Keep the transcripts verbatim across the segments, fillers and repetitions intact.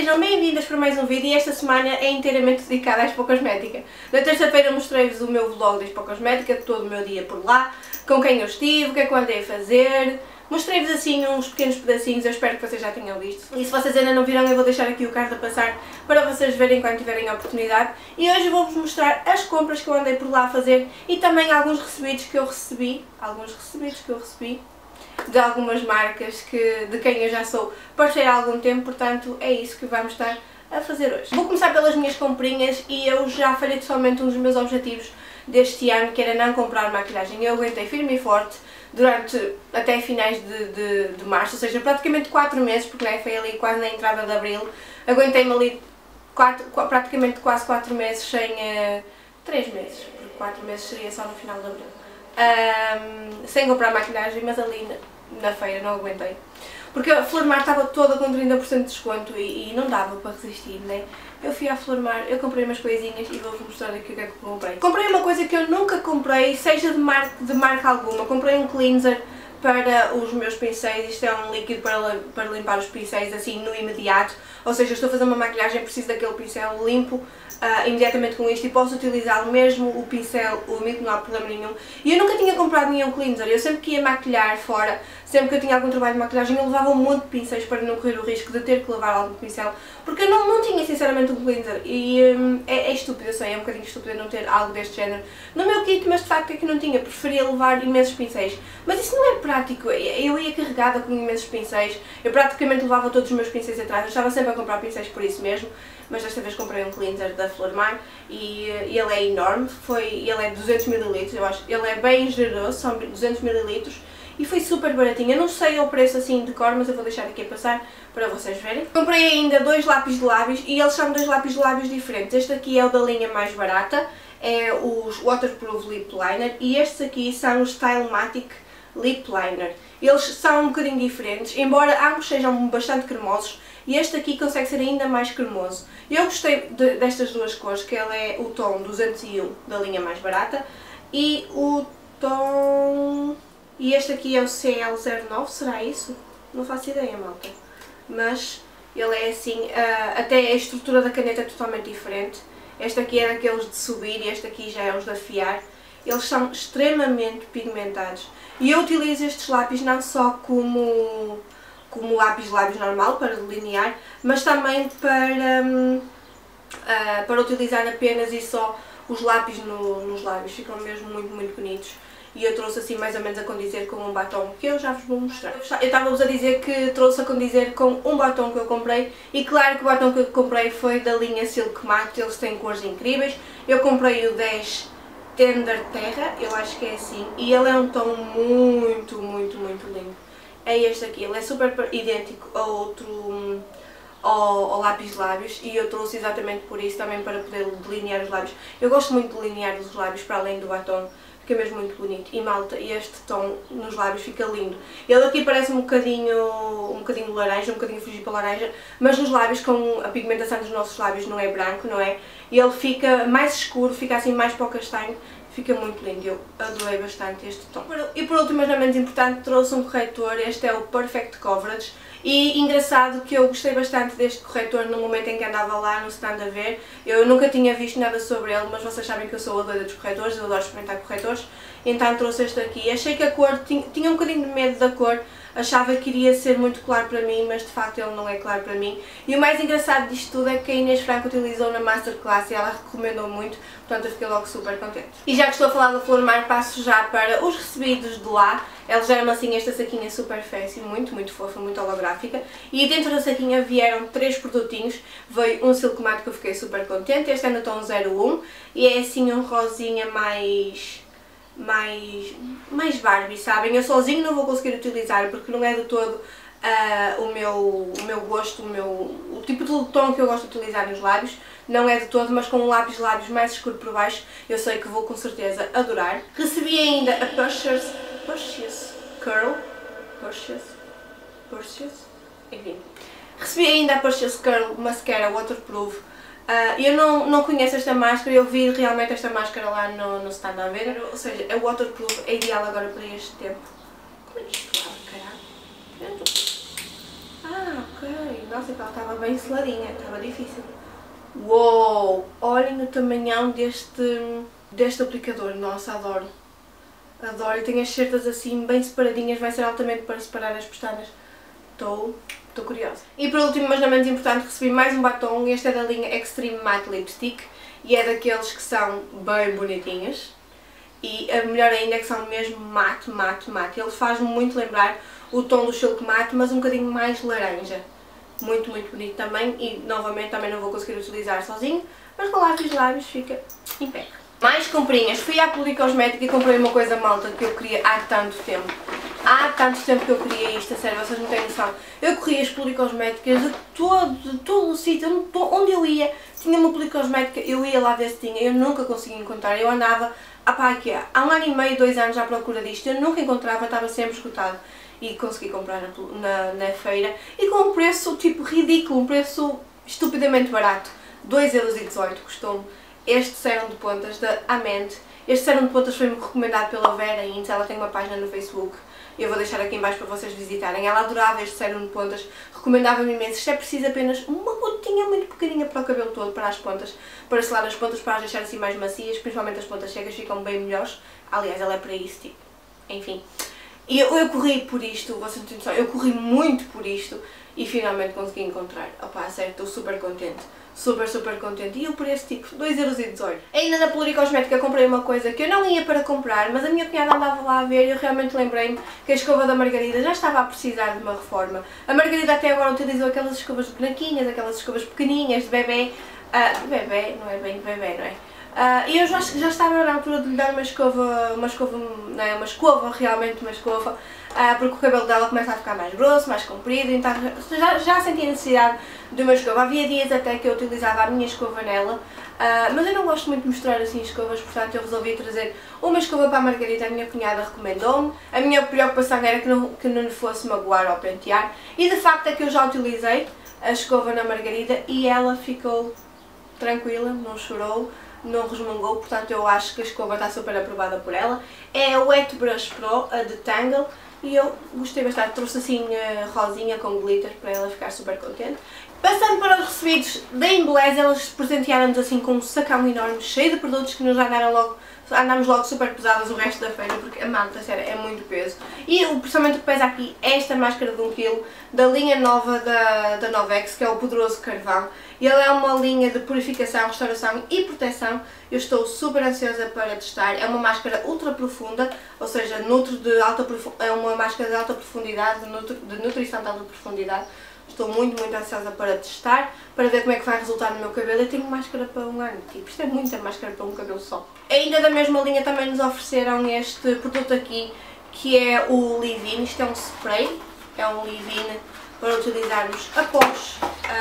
sejam bem-vindas para mais um vídeo e esta semana é inteiramente dedicada à Expo Cosmética. Na terça-feira mostrei-vos o meu vlog da Expo Cosmética, todo o meu dia por lá, com quem eu estive, o que é que eu andei a fazer. Mostrei-vos assim uns pequenos pedacinhos, eu espero que vocês já tenham visto. E se vocês ainda não viram, eu vou deixar aqui o card a passar para vocês verem quando tiverem a oportunidade. E hoje vou-vos mostrar as compras que eu andei por lá a fazer e também alguns recebidos que eu recebi, alguns recebidos que eu recebi de algumas marcas que, de quem eu já sou parceira há algum tempo, portanto é isso que vamos estar a fazer hoje. Vou começar pelas minhas comprinhas e eu já falei totalmente um dos meus objetivos deste ano, que era não comprar maquilhagem. Eu aguentei firme e forte durante até finais de, de, de março, ou seja, praticamente quatro meses, porque né, foi ali quase na entrada de abril, aguentei-me ali quatro, praticamente quase quatro meses sem... Uh, três meses, porque quatro meses seria só no final de abril. Um, sem comprar maquilhagem, mas ali na, na feira não aguentei. Porque a Flor Mar estava toda com trinta por cento de desconto e, e não dava para resistir, né? Eu fui à Flor Mar, eu comprei umas coisinhas e vou-vos mostrar aqui o que é que eu comprei. Comprei uma coisa que eu nunca comprei, seja de marca, de marca alguma. Comprei um cleanser para os meus pincéis. Isto é um líquido para, para limpar os pincéis assim no imediato. Ou seja, estou a fazer uma maquilhagem, preciso daquele pincel limpo uh, imediatamente com isto e posso utilizá-lo mesmo, o pincel úmido, não há problema nenhum. E eu nunca tinha comprado nenhum cleanser, eu sempre que ia maquilhar fora, sempre que eu tinha algum trabalho de maquilhagem, eu levava um monte de pincéis para não correr o risco de ter que levar algum pincel, porque eu não, não tinha sinceramente um cleanser e um, é, é estúpido, eu sei, é um bocadinho estúpido não ter algo deste género no meu kit, mas de facto é que não tinha, preferia levar imensos pincéis. Mas isso não é prático, eu ia carregada com imensos pincéis, eu praticamente levava todos os meus pincéis atrás, eu estava sempre a comprar pincéis por isso mesmo, mas desta vez comprei um cleanser da Flor Mar e, e ele é enorme, foi, ele é duzentos mililitros, eu acho, ele é bem generoso, são duzentos mililitros e foi super baratinho. Eu não sei o preço assim de cor, mas eu vou deixar aqui a passar para vocês verem. Comprei ainda dois lápis de lábios e eles são dois lápis de lábios diferentes. Este aqui é o da linha mais barata, é os Waterproof Lip Liner e estes aqui são os Stylematic Lip Liner. Eles são um bocadinho diferentes, embora ambos sejam bastante cremosos, e este aqui consegue ser ainda mais cremoso. Eu gostei de, destas duas cores, que ele é o tom duzentos e um da linha mais barata e o tom... e este aqui é o C L zero nove, será isso? Não faço ideia, malta. Mas ele é assim, uh, até a estrutura da caneta é totalmente diferente. Este aqui é daqueles de subir e este aqui já é os de afiar. Eles são extremamente pigmentados. E eu utilizo estes lápis não só como, como lápis de lábios normal, para delinear, mas também para, um, uh, para utilizar apenas e só os lápis no, nos lábios. Ficam mesmo muito, muito bonitos. E eu trouxe assim mais ou menos a condizer com um batom que eu já vos vou mostrar. Eu estava-vos a dizer que trouxe a condizer com um batom que eu comprei e claro que o batom que eu comprei foi da linha Silk Matte, eles têm cores incríveis. Eu comprei o dez Tender Terra, eu acho que é assim, e ele é um tom muito, muito, muito lindo. É este aqui, ele é super idêntico a outro, ao, ao lápis de lábios e eu trouxe exatamente por isso, também para poder delinear os lábios. Eu gosto muito de delinear os lábios para além do batom, fica mesmo muito bonito. E malta, este tom nos lábios fica lindo. Ele aqui parece um bocadinho, um bocadinho laranja, um bocadinho fugido para laranja, mas nos lábios, com a pigmentação dos nossos lábios não é branco, não é? E ele fica mais escuro, fica assim mais para o castanho, fica muito lindo. Eu adorei bastante este tom. E por último, mas não menos importante, trouxe um corretor, este é o Perfect Coverage. E engraçado que eu gostei bastante deste corretor no momento em que andava lá no stand a ver. Eu nunca tinha visto nada sobre ele, mas vocês sabem que eu sou a doida dos corretores, eu adoro experimentar corretores. Então trouxe este aqui. Achei que a cor, tinha, tinha um bocadinho de medo da cor, achava que iria ser muito claro para mim, mas de facto ele não é claro para mim. E o mais engraçado disto tudo é que a Inês Franco utilizou na Masterclass e ela recomendou muito, portanto eu fiquei logo super contente. E já que estou a falar da Flor Mar, passo já para os recebidos de lá. Eles deram-me assim esta saquinha super fancy, muito, muito fofa, muito holográfica. E dentro da saquinha vieram três produtinhos. Veio um Silk Matte que eu fiquei super contente, este é no tom zero um e é assim um rosinha mais... mais, mais Barbie, sabem? Eu sozinho não vou conseguir utilizar porque não é de todo uh, o, meu, o meu gosto, o, meu, o tipo de tom que eu gosto de utilizar nos lábios, não é de todo, mas com um lápis de lábios mais escuro por baixo eu sei que vou com certeza adorar. Recebi ainda a Purchase, Purchase Curl, Purchase, Purchase, enfim, recebi ainda a Purchase Curl Mascara Waterproof. Uh, eu não, não conheço esta máscara, eu vi realmente esta máscara lá no, no stand a ver, ou seja, é waterproof, é ideal agora para este tempo. Como é que isto abre, caralho? Ah, ok, Nossa, ela estava bem seladinha, estava difícil. Uou! Olhem o tamanhão deste, deste aplicador, nossa, adoro. Adoro, e tem as cerdas assim bem separadinhas, vai ser altamente para separar as pestanas. Estou curiosa. E por último, mas não menos importante, recebi mais um batom. Este é da linha Extreme Matte Lipstick e é daqueles que são bem bonitinhos. E a melhor ainda é que são mesmo mate, mate, mate. Ele faz-me muito lembrar o tom do Silk Matte, mas um bocadinho mais laranja. Muito, muito bonito também e novamente também não vou conseguir utilizar sozinho, mas com lápis de lábios fica impecável. Mais comprinhas. Fui à Policosmética e comprei uma coisa malta que eu queria há tanto tempo. Há tanto tempo que eu queria isto, a sério, vocês não têm noção. Eu corria as Policosméticas de todo, de todo o sítio, onde eu ia, tinha uma Policosmética, eu ia lá ver se tinha, eu nunca conseguia encontrar, eu andava ah, pá, aqui, há um ano e meio, dois anos à procura disto, eu nunca encontrava, estava sempre esgotado. E consegui comprar na, na, na feira e com um preço tipo ridículo, um preço estupidamente barato. dois euros e dezoito custou-me este sérum de pontas da Amende. Este sérum de pontas foi-me recomendado pela Vera Intes, ela tem uma página no Facebook. Eu vou deixar aqui em baixo para vocês visitarem. Ela adorava este sérum de pontas, recomendava-me imenso. Isto é preciso apenas uma gotinha muito pequenina para o cabelo todo, para as pontas, para selar as pontas, para as deixar assim mais macias, principalmente as pontas secas ficam bem melhores. Aliás, ela é para isso, tipo, enfim. E eu, eu corri por isto, vocês não têm noção, eu corri muito por isto e finalmente consegui encontrar. Opá, sério, estou super contente. Super, super contente. E o preço, tipo, dois euros e dezoito. Ainda na Policosmética comprei uma coisa que eu não ia para comprar, mas a minha cunhada andava lá a ver e eu realmente lembrei-me que a escova da Margarida já estava a precisar de uma reforma. A Margarida até agora utilizou aquelas escovas de bonequinhas, aquelas escovas pequeninhas de bebê. Uh, bebê, não é bem de bebê, não é? Uh, e eu já, já estava na altura de lhe dar uma escova, uma escova, não é, uma escova, realmente uma escova, uh, porque o cabelo dela começa a ficar mais grosso, mais comprido, então já, já senti a necessidade de uma escova. Havia dias até que eu utilizava a minha escova nela, uh, mas eu não gosto muito de misturar assim escovas, portanto eu resolvi trazer uma escova para a Margarida, a minha cunhada recomendou-me. A minha preocupação era que não, que não lhe fosse magoar ao pentear, e de facto é que eu já utilizei a escova na Margarida e ela ficou tranquila, não chorou, não resmungou, portanto eu acho que a escova está super aprovada por ela. É a Wet Brush Pro, a de Tangle, e eu gostei bastante, trouxe assim rosinha com glitter para ela ficar super contente. Passando para os recebidos da Embeleze, elas presentearam-nos assim com um sacão enorme, cheio de produtos que nos andaram logo, andámos logo super pesadas o resto da feira, porque a malta, sério, é muito peso. E o, principalmente o que pesa aqui é esta máscara de um quilo, da linha nova da, da Novex, que é o Poderoso Carvão. E ela é uma linha de purificação, restauração e proteção. Eu estou super ansiosa para testar. É uma máscara ultra profunda, ou seja, nutri de alta, é uma máscara de alta profundidade, de, nutri, de nutrição de alta profundidade. Estou muito, muito ansiosa para testar, para ver como é que vai resultar no meu cabelo. Eu tenho máscara para um ano, tipo, isto é muita máscara para um cabelo só. Ainda da mesma linha também nos ofereceram este produto aqui, que é o Leave-In. Isto é um spray, é um Leave-In para utilizarmos após,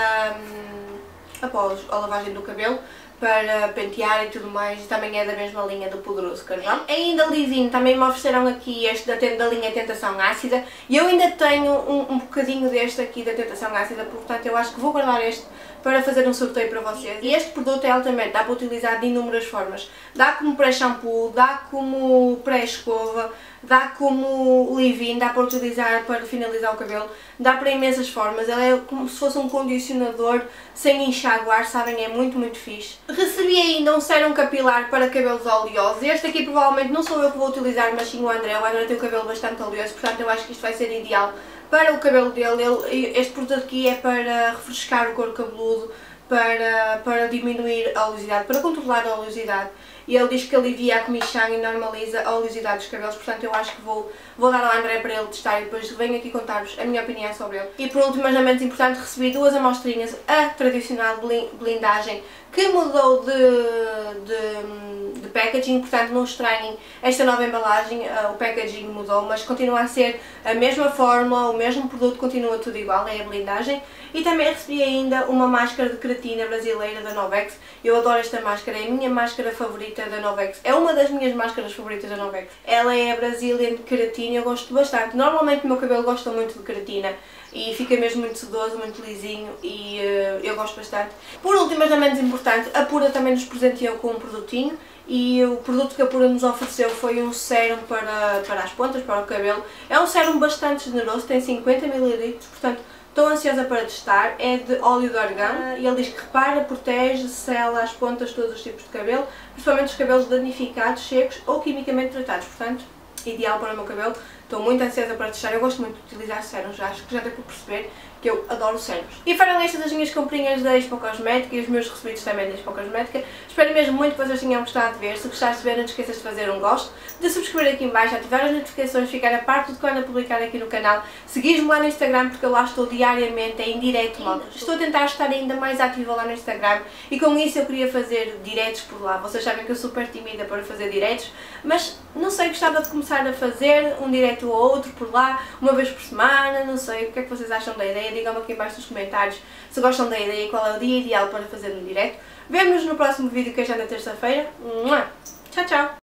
um, após a lavagem do cabelo, para pentear e tudo mais, e também é da mesma linha do Poderoso Carvão. Ainda Leave-In também me ofereceram aqui este da, da linha Tentação Ácida, e eu ainda tenho um, um bocadinho deste aqui da Tentação Ácida, portanto eu acho que vou guardar este para fazer um sorteio para vocês. E este produto é altamente, dá para utilizar de inúmeras formas. Dá como pré-shampoo, dá como pré-escova, dá como leave-in, dá para utilizar para finalizar o cabelo, dá para imensas formas. Ele é como se fosse um condicionador sem enxaguar, sabem? É muito, muito fixe. Recebi ainda um sérum capilar para cabelos oleosos. Este aqui provavelmente não sou eu que vou utilizar, mas sim o André. O André tem o cabelo bastante oleoso, portanto eu acho que isto vai ser ideal para o cabelo dele. Ele, este produto aqui é para refrescar o couro cabeludo, para, para diminuir a oleosidade, para controlar a oleosidade. E ele diz que alivia a comichão e normaliza a oleosidade dos cabelos, portanto eu acho que vou, vou dar ao André para ele testar e depois venho aqui contar-vos a minha opinião sobre ele. E por último, mas não menos importante, recebi duas amostrinhas, a tradicional blindagem, que mudou de, de, de packaging, portanto não estranhem esta nova embalagem, o packaging mudou, mas continua a ser a mesma fórmula, o mesmo produto, continua tudo igual, é a blindagem. E também recebi ainda uma máscara de queratina brasileira da Novex. Eu adoro esta máscara, é a minha máscara favorita da Novex, é uma das minhas máscaras favoritas da Novex. Ela é a Brazilian Keratina, eu gosto bastante, normalmente o meu cabelo gosta muito de queratina e fica mesmo muito sedoso, muito lisinho e uh, eu gosto bastante. Por último, mas não menos importante, a Pura também nos presenteou com um produtinho e o produto que a Pura nos ofereceu foi um sérum para, para as pontas, para o cabelo. É um sérum bastante generoso, tem cinquenta mililitros, portanto Estou ansiosa para testar, é de óleo de argão e ele diz que repara, protege, sela as pontas, todos os tipos de cabelo, principalmente os cabelos danificados, secos ou quimicamente tratados, portanto, ideal para o meu cabelo. Estou muito ansiosa para testar, eu gosto muito de utilizar sérums, acho que já deu para perceber que eu adoro sérums. E foram estas as minhas comprinhas da Expo Cosmética e os meus recebidos também da Expo Cosmética. Espero mesmo muito que vocês tenham gostado de ver. Se gostaste de ver, não te esqueças de fazer um gosto, de subscrever aqui em baixo, ativar as notificações, ficar a parte de quando eu publicar aqui no canal. Seguir-me lá no Instagram porque eu lá estou diariamente, é em direto, malta. Estou a tentar estar ainda mais ativa lá no Instagram e com isso eu queria fazer diretos por lá. Vocês sabem que eu sou super tímida para fazer diretos, mas não sei, gostava de começar a fazer um direto ou outro por lá, uma vez por semana, não sei, o que é que vocês acham da ideia? Digam-me aqui embaixo nos comentários se gostam da ideia e qual é o dia ideal para fazer um direto. Vemo-nos no próximo vídeo que é já na terça-feira. Tchau, tchau!